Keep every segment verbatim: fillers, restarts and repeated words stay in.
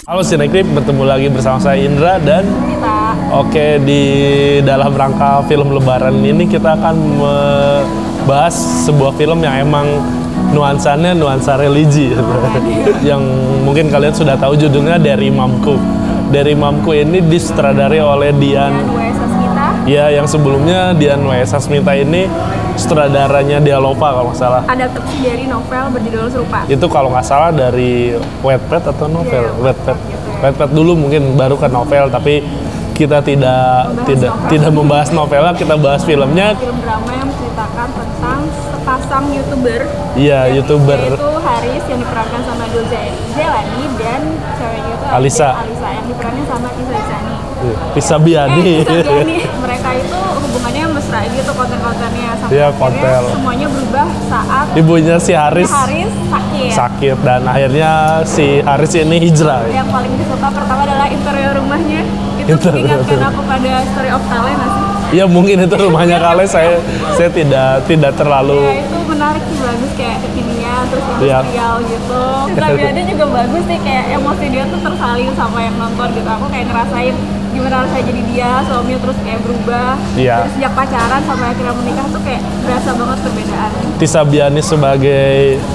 Halo Cinekrip, bertemu lagi bersama saya Indra dan kita. Oke, di dalam rangka film Lebaran ini kita akan membahas sebuah film yang emang nuansanya nuansa religi yang mungkin kalian sudah tahu judulnya Dari Mamku. Dari Mamku ini disutradarai oleh Dian W S Asmita. Ya, yang sebelumnya Dian W S Asmita ini sutradaranya Dialova kalau nggak salah. Adaptasi dari novel berjudul serupa. Itu kalau nggak salah dari Wattpad atau novel? Yeah, Wattpad. gitu ya. Wattpad dulu mungkin baru ke novel, tapi kita tidak Membahas tidak novel. tidak membahas novelnya, kita bahas filmnya. Film drama yang menceritakan tentang sepasang youtuber. Iya, Yang YouTuber. Yaitu Haris yang diperankan sama Dul Zailani dan ceweknya itu Alisa. Alisa yang diperankan sama Tisa Isani. Bisa Eh, Biani. Tisa Biani. Mereka itu hubungannya mesra gitu konten-kontennya sampai Iya, akhirnya konten. semuanya berubah saat Ibunya si Haris Haris sakit. sakit dan akhirnya si Haris ini hijrah. Yang paling disuka pertama adalah interior rumahnya. Itu Interior mengingatkan rumah. aku pada Story of Kale nggak sih? Ya mungkin itu rumahnya Kale, saya saya tidak tidak terlalu. Ya itu menarik sih, bagus kayak kekinian terus Iya. industrial gitu. Tapi ada juga bagus sih, kayak emosi dia tuh tersalin sama yang nonton gitu. Aku kayak ngerasain gimana rasanya jadi dia, suaminya terus kayak berubah. Iya. Terus sejak pacaran sampai akhirnya menikah tuh kayak berasa banget perbedaan. Tisa Biani sebagai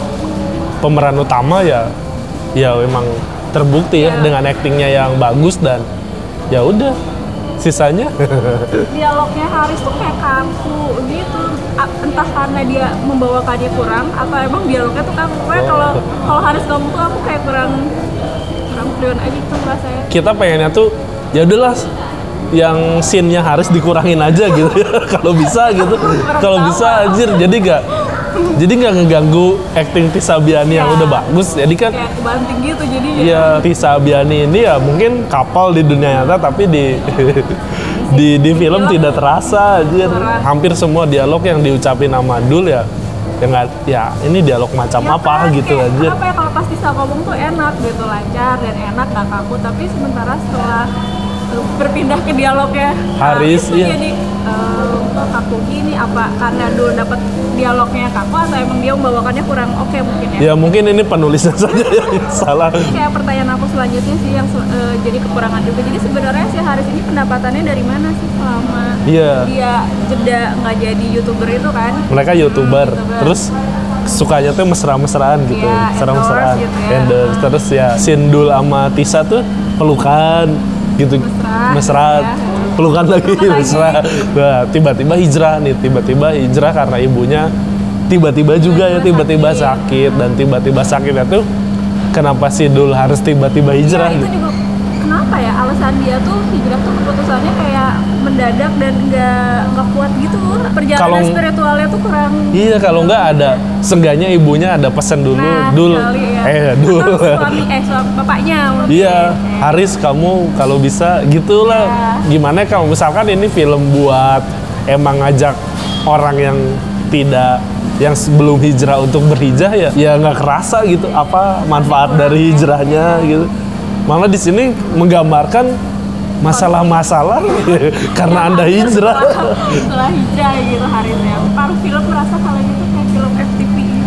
pemeran utama ya ya memang terbukti ya Ya. dengan aktingnya yang bagus, dan ya udah sisanya Dialognya Haris tuh kayak kaku gitu. A- Entah karena dia membawakannya kurang atau emang dialognya tuh kaku. Pokoknya kalau kalau Haris ngomong tuh aku kayak kurang kurang freon aja gitu rasanya. kita pengennya tuh ya udahlah yang scene-nya Haris dikurangin aja gitu ya kalau bisa gitu, kalau bisa anjir, jadi gak jadi nggak ngeganggu acting Tisa Biani yang Ya. udah bagus. Jadi kan Kayak kebanting gitu jadinya. ya Tisa Biani ini ya mungkin kapal di dunia nyata, tapi di di di film tidak terasa anjir. Terasa. Hampir semua dialog yang diucapin sama Dul ya ya nggak ya ini dialog macam Ya apa kan, gitu kayak anjir. Apa ya kalau pas Tisa ngomong tuh enak gitu, lancar dan enak gak kaku. Tapi sementara setelah uh, berpindah ke dialognya Haris, tuh iya. jadi ehm, kok kaku gini, apa karena dulu dapet dialognya kaku atau emang dia membawakannya kurang oke mungkin ya. Ya mungkin ini penulisnya saja yang salah. Ini kayak pertanyaan aku selanjutnya sih yang se- eh, jadi kekurangan juga. Jadi sebenarnya si Haris ini pendapatannya dari mana sih selama Iya. dia jeda nggak jadi youtuber itu kan? Mereka youtuber, Hmm, YouTuber. terus sukanya tuh mesra-mesraan gitu, Iya, mesra-mesraan, endorse gitu ya. endorse. Terus ya Sindul sama Tisa tuh pelukan gitu, Mesra, mesra, ya. pelukan lagi, Pelukan lagi. mesra. Nah, tiba-tiba hijrah nih, tiba-tiba hijrah karena ibunya tiba-tiba juga ya tiba-tiba sakit, dan tiba-tiba sakitnya tuh kenapa si Dul harus tiba-tiba hijrah Iya, itu gitu. juga kenapa ya alasan dia tuh hijrah tuh keputusannya kayak mendadak dan nggak nggak kuat gitu. Perjalanan Kalau- spiritualnya tuh kurang. Iya, kalau nggak ada, seenggaknya ibunya ada pesan dulu, Nah, Dul, sekali ya. eh Dul. Atau suami eh suami bapaknya mungkin. Iya, Eh, Haris kamu kalau bisa gitulah. Ya. Gimana kalau misalkan ini film buat emang ngajak orang yang tidak yang sebelum hijrah untuk berhijrah ya, ya nggak kerasa gitu apa manfaat dari hijrahnya gitu. Malah di sini menggambarkan masalah-masalah karena Anda hijrah. Setelah, setelah hijrah gitu Harisnya. Paruh film merasa kalau gitu kayak film F T V gitu.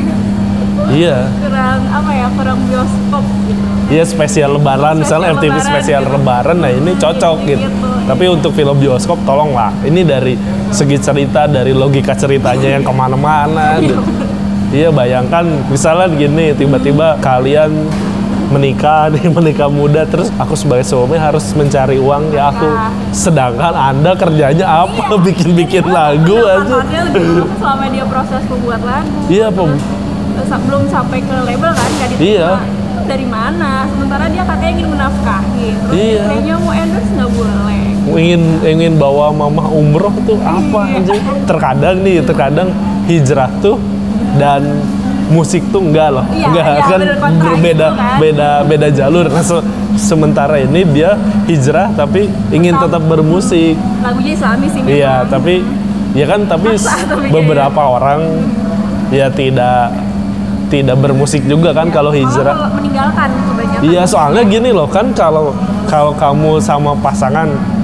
Iya. Kurang apa ya, kurang bioskop gitu. Iya, spesial lebaran, misalnya Spesial M T V lebaran spesial gitu. lebaran, nah ini cocok Gitu, gitu. gitu. Tapi untuk film bioskop tolonglah, ini dari segi cerita, dari logika ceritanya yang kemana-mana gitu. Iya, bayangkan misalnya gini, tiba-tiba kalian menikah nih, menikah muda, terus aku sebagai suami harus mencari uang ya aku, Nah. sedangkan Anda kerjanya apa? Bikin-bikin lagu aja. Manfaatnya lebih dulu selama dia proses membuat lagu. Iya, Pem. Sa- belum sampai ke label kan, nggak diterima. Iya. Itu dari mana? Sementara dia katanya ingin menafkahi. Terus Iya. istrinya mau endorse nggak boleh. ingin ingin bawa mama umroh tuh apa aja. Terkadang nih, terkadang hijrah tuh dan musik tuh enggak loh, Iya, enggak iya, kan bener, kontra berbeda gitu kan. beda beda jalur. Nah, se- sementara ini dia hijrah tapi ingin tetap bermusik. Lagunya Islami sih. Iya, memang. tapi ya kan tapi Maksa, s- tapi beberapa orang ya tidak tidak bermusik juga kan kalau Malah hijrah. kalau meninggalkan kebanyakan. Iya, soalnya gini loh kan, kalau kalau kamu sama pasangan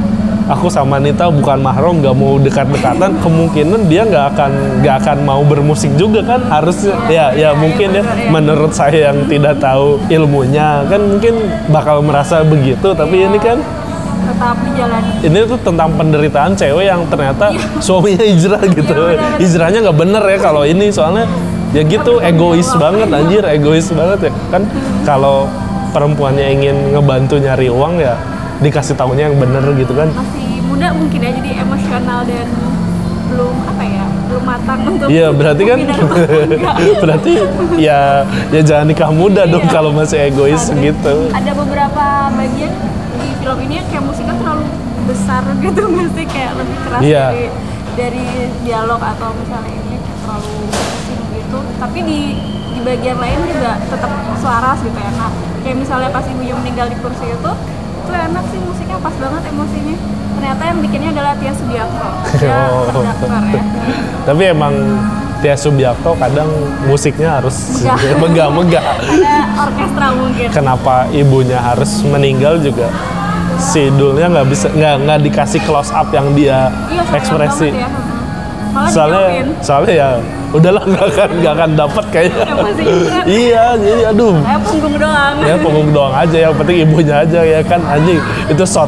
aku sama Nita bukan mahram, nggak mau dekat-dekatan, kemungkinan dia nggak akan nggak akan mau bermusik juga kan, harusnya ya ya mungkin ya menurut saya yang tidak tahu ilmunya kan mungkin bakal merasa begitu, tapi ini kan tetap dijalani. ini tuh tentang penderitaan cewek yang ternyata suaminya hijrah gitu. Hijrahnya nggak bener ya kalau ini, soalnya ya gitu egois banget anjir, egois banget ya kan. Kalau perempuannya ingin ngebantu nyari uang ya dikasih tahunya yang bener gitu kan. Masih muda mungkin ya, jadi emosional dan belum apa ya, belum matang untuk Iya berarti kan berarti ya ya jangan nikah muda dong Iya. kalau masih egois Ada- gitu. Ada beberapa bagian di film ini yang kayak musiknya terlalu besar gitu, mesti kayak lebih keras Iya. dari dari dialog atau misalnya ini terlalu pusing gitu. Tapi di di bagian lain juga tetap selaras gitu, enak. Kayak misalnya pas ibunya meninggal di kursi itu, itu enak sih musiknya, pas banget emosinya. Ternyata yang bikinnya adalah Tia Subiakto. Dia Oh. terdaftar ya. Tapi emang Tia Subiakto kadang musiknya harus Megah. megah-megah. Ada orkestra mungkin. Kenapa ibunya harus meninggal juga si Dulnya nggak bisa nggak nggak dikasih close up yang dia Iya, sayang ekspresi. banget ya. Malah Soalnya dijauhin. soalnya ya udahlah nggak akan nggak akan dapat kayaknya. Emosi berat. Iya jadi aduh. Kayak punggung doang. Ya punggung doang aja, yang penting ibunya aja ya kan, anjing itu shot.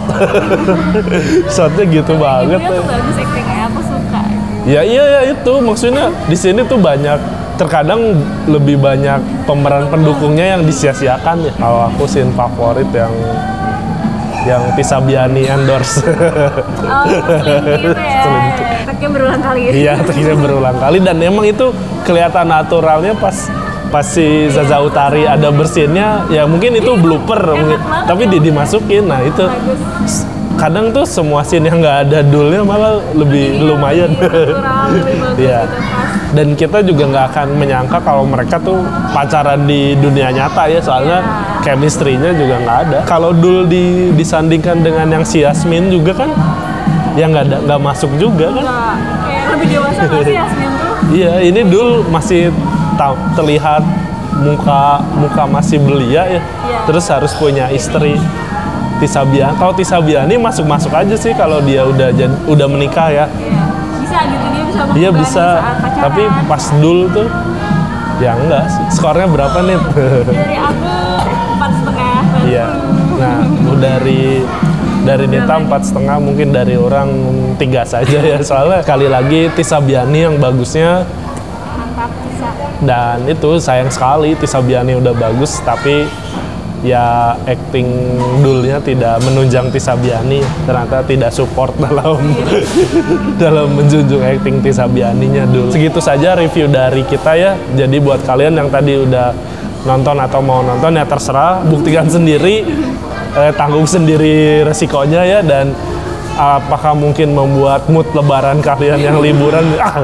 Shotnya gitu banget. Ibunya tuh bagus actingnya, aku suka. Ya iya ya itu maksudnya di sini tuh banyak, terkadang lebih banyak pemeran pendukungnya yang disia-siakan ya. Kalau aku scene favorit yang yang Tisa Biani endorse. Oh, sling gitu ya. Selingkuh. Teknya berulang kali. Iya, ternyata berulang kali dan emang itu kelihatan naturalnya pas pas si Zaza Utari ada bersinnya, ya mungkin itu blooper mungkin, banget tapi ya. dia dimasukin. Nah itu Bagus. kadang tuh semua scene yang nggak ada dulnya malah lebih Iya, lumayan. lebih natural, lebih bagus Iya. gitu, pas. Dan kita juga nggak akan menyangka kalau mereka tuh pacaran di dunia nyata ya, soalnya Iya. chemistry-nya juga nggak ada. Kalau Dul di, disandingkan dengan yang si Yasmin juga kan, ya nggak ada nggak masuk juga kan. Nggak, kayak lebih dewasa nggak sih Yasmin tuh? Iya, ini Dul masih ta- terlihat muka muka masih belia ya. Iya. Terus harus punya istri. Tisa Biani, kalau Tisa Biani masuk-masuk aja sih kalau dia udah jad- udah menikah ya. Iya. Bisa gitu, dia bisa Dia mengurangi bisa, saat pacaran. tapi pas Dul tuh ya enggak sih. Skornya berapa nih? Dari aku empat setengah. Iya. Nah, dari dari Nita empat setengah, mungkin dari orang tiga saja ya. Soalnya kali lagi Tisa Biani yang bagusnya, Mantap, bisa. dan itu sayang sekali Tisa Biani udah bagus tapi ya acting Dulnya tidak menunjang Tisa Biani, ternyata tidak support dalam dalam menjunjung acting Tisa Bianinya Dul. Segitu saja review dari kita ya. Jadi buat kalian yang tadi udah nonton atau mau nonton ya terserah, buktikan sendiri, eh, tanggung sendiri resikonya ya, dan apakah mungkin membuat mood lebaran kalian yang liburan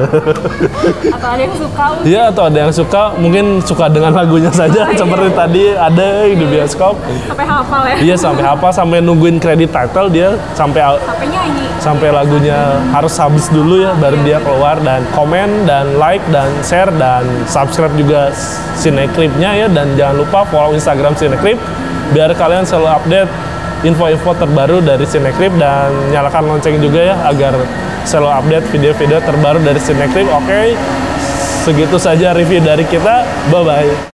Atau ada yang suka ya, atau ada yang suka mungkin suka dengan lagunya saja seperti tadi ada di bioskop. sampai hafal ya. Iya, sampai apa sampai nungguin kredit title dia sampai Sampai nyanyi. sampai lagunya harus habis dulu ya baru dia keluar. Dan komen dan like dan share dan subscribe juga Cinecrip-nya ya, dan jangan lupa follow Instagram Cinecrip biar kalian selalu update info-info terbaru dari Cinecrip, dan nyalakan lonceng juga ya agar selalu update video-video terbaru dari Cinecrip. Oke, segitu saja review dari kita. Bye bye.